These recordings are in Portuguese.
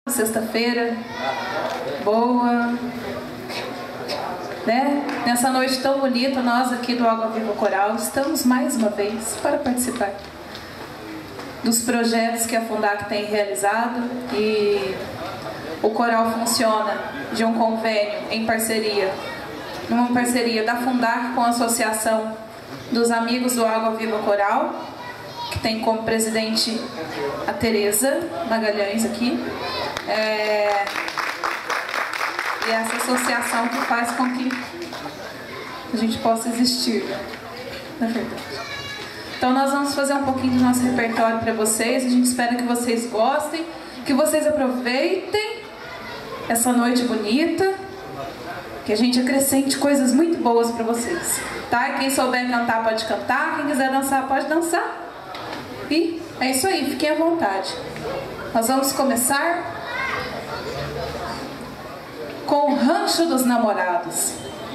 Sexta-feira, boa, né? Nessa noite tão bonita, nós aqui do Água Viva Coral estamos mais uma vez para participar dos projetos que a Fundac tem realizado, e o coral funciona de um convênio em parceria, numa parceria da Fundac com a Associação dos Amigos do Água Viva Coral, que tem como presidente a Tereza Magalhães aqui. E essa associação que faz com que a gente possa existir, na verdade. Então nós vamos fazer um pouquinho do nosso repertório para vocês. A gente espera que vocês gostem, que vocês aproveitem essa noite bonita, que a gente acrescente coisas muito boas para vocês, tá? Quem souber cantar pode cantar, quem quiser dançar pode dançar. E é isso aí, fiquem à vontade. Nós vamos começar com o Rancho dos Namorados.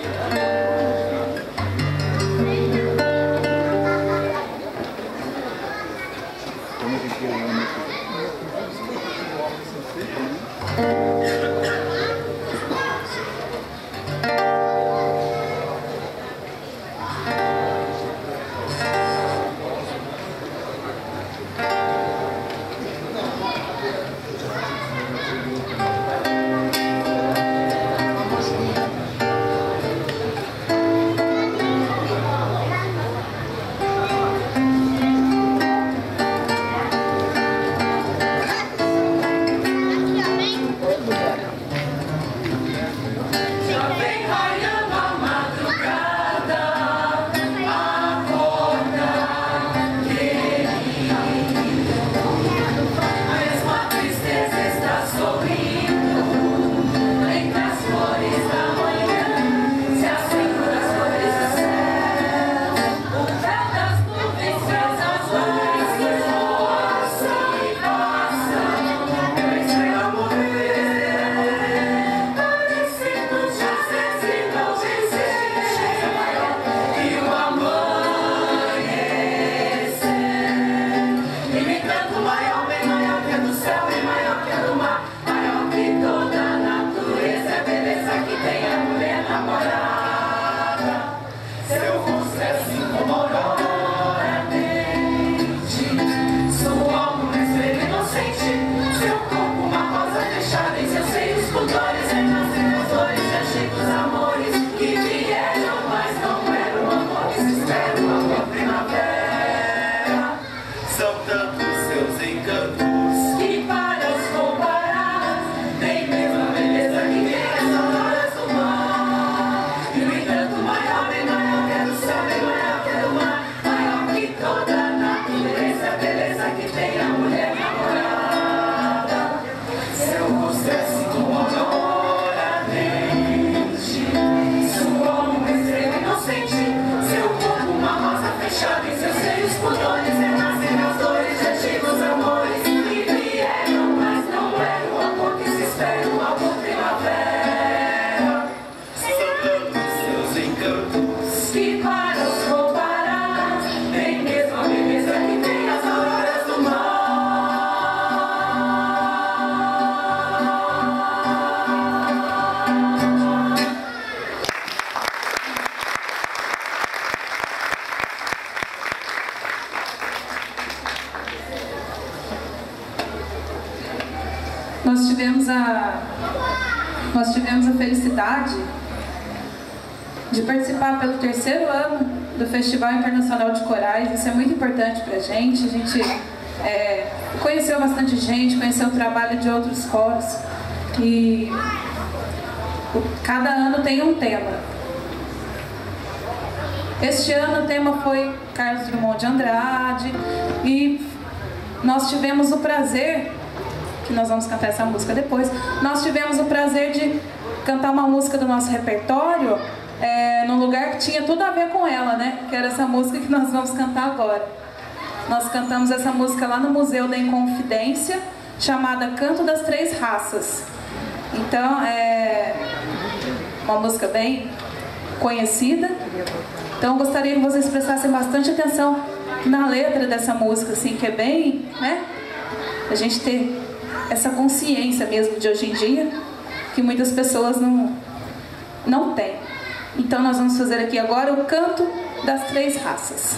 Nós tivemos a felicidade de participar pelo 3º ano do Festival Internacional de Corais. Isso é muito importante para a gente. A gente conheceu bastante gente, conheceu o trabalho de outros coros. E cada ano tem um tema. Este ano o tema foi Carlos Drummond de Andrade. E nós tivemos o prazer, que nós vamos cantar essa música depois, nós tivemos o prazer de cantar uma música do nosso repertório num lugar que tinha tudo a ver com ela, né? Que era essa música que nós vamos cantar agora. Nós cantamos essa música lá no Museu da Inconfidência, chamada Canto das Três Raças. Então, é uma música bem conhecida. Então, eu gostaria que vocês prestassem bastante atenção na letra dessa música, assim, que é bem, né? A gente ter essa consciência mesmo de hoje em dia, que muitas pessoas não têm. Então nós vamos fazer aqui agora o canto das três raças.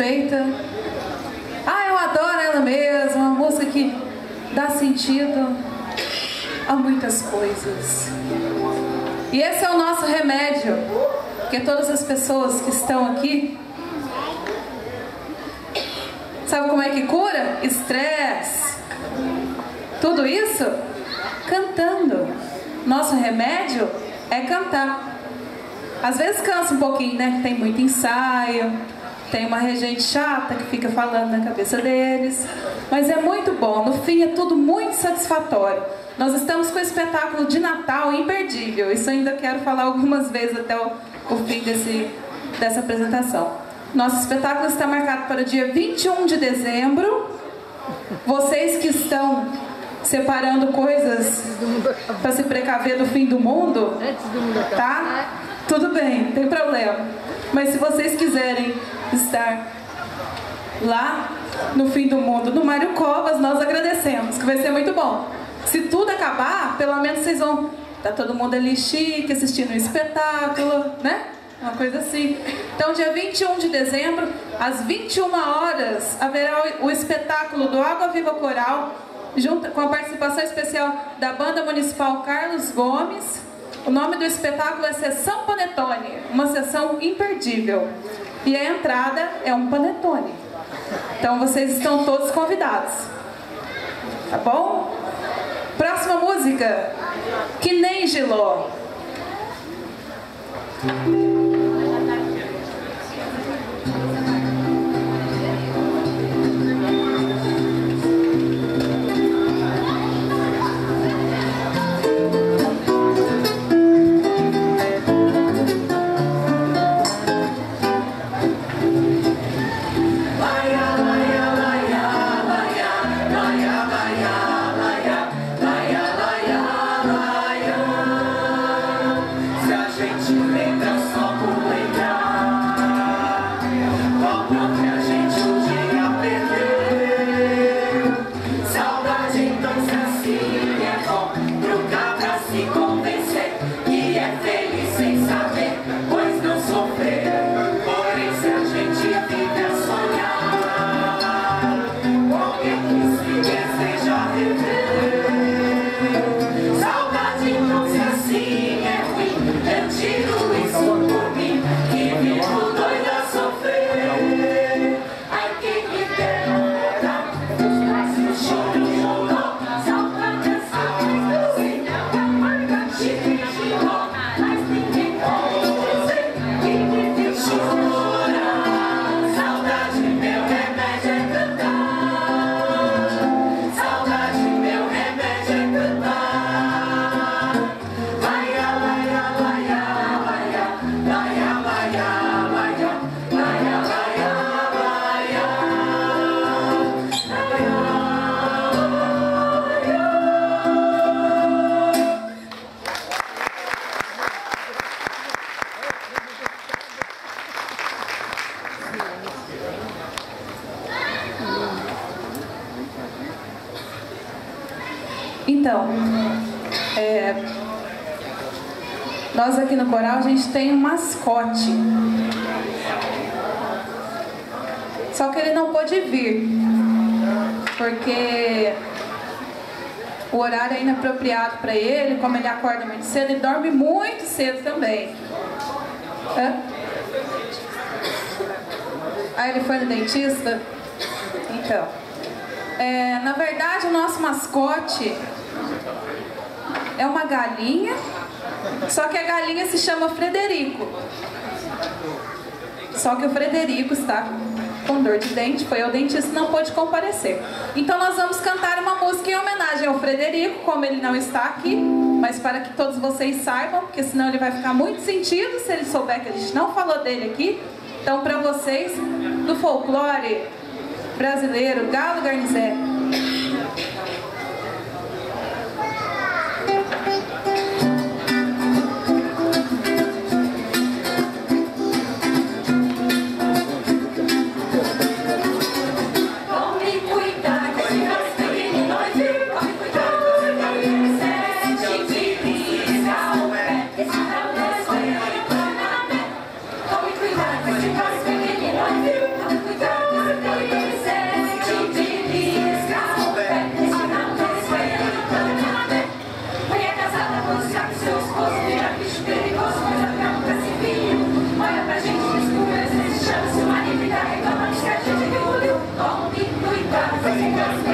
respeita. Ah, eu adoro ela mesma, uma música que dá sentido a muitas coisas. E esse é o nosso remédio, porque todas as pessoas que estão aqui, sabe como é que cura? Estresse. Tudo isso cantando. Nosso remédio é cantar. Às vezes cansa um pouquinho, né? Tem muito ensaio, tem uma regente chata que fica falando na cabeça deles. Mas é muito bom, no fim é tudo muito satisfatório. Nós estamos com o espetáculo de Natal imperdível. Isso eu ainda quero falar algumas vezes até o fim dessa apresentação. Nosso espetáculo está marcado para o dia 21 de dezembro. Vocês que estão separando coisas para se precaver do fim do mundo, tá? Tudo bem, não tem problema. Mas se vocês quiserem estar lá no fim do mundo, no Mário Covas, nós agradecemos, que vai ser muito bom. Se tudo acabar, pelo menos vocês vão estar todo mundo ali chique, assistindo um espetáculo, né? Uma coisa assim. Então, dia 21 de dezembro, às 21 horas, haverá o espetáculo do Água Viva Coral, junto com a participação especial da Banda Municipal Carlos Gomes. O nome do espetáculo é Sessão Panetone, uma sessão imperdível. E a entrada é um panetone. Então vocês estão todos convidados. Tá bom? Próxima música, Que Nem Giló. Então, nós aqui no coral, a gente tem um mascote. Só que ele não pôde vir, porque o horário é inapropriado para ele, como ele acorda muito cedo, ele dorme muito cedo também. Aí ele foi no dentista? Então, na verdade, o nosso mascote é uma galinha, só que a galinha se chama Frederico. Só que o Frederico está com dor de dente, foi ao dentista e não pôde comparecer. Então nós vamos cantar uma música em homenagem ao Frederico, como ele não está aqui, mas para que todos vocês saibam, porque senão ele vai ficar muito sentido se ele souber que a gente não falou dele aqui. Então, para vocês, do folclore brasileiro, Galo Garnizé. Cuidado, comunicação.